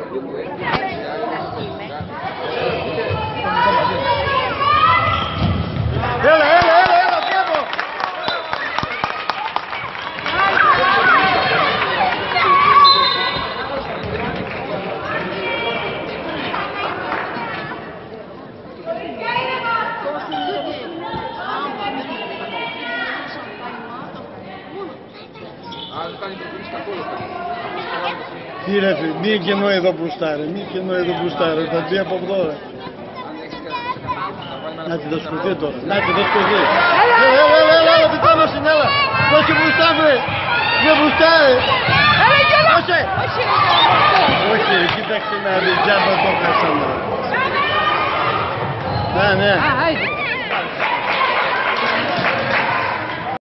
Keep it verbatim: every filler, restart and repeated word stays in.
Έλα, έλα, έλα, έλα, πιάτο! Τι ρε φίλε, μη κενό εδώ μπροστά ρε, μη κενό εδώ μπροστά ρε, θα μπει από εδώ ρε. Να τη δω σκοτεί τώρα, να τη δω σκοτεί. Έλα, έλα, έλα, έλα, έλα, πιτώνω στην έλα. Δώσε μπροστά βρε, δεν μπροστά ρε. Δώσε. Όχι ρε, κοίταξε να δει, τζάμπα το χάσαμε. Ναι, ναι.